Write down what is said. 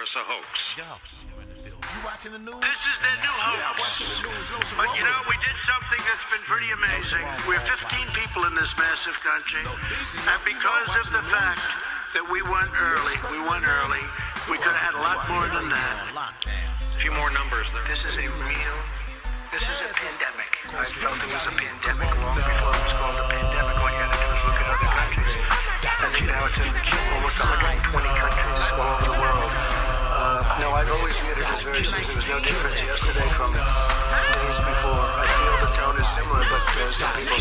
coronavirus a hoax. This is their new hoax. But you know, we did something that's been pretty amazing. We're 15 people in this massive country. And because of the fact that we went early, we could have had a lot more than that. A few more numbers there. This is a pandemic. I felt it was a pandemic long before it was called a pandemic. All you had to do was look at other countries. I think now it's in almost 120 countries all over the world. No, I've always viewed it as very serious. There was no difference yesterday from days before. I feel the tone is similar, but some people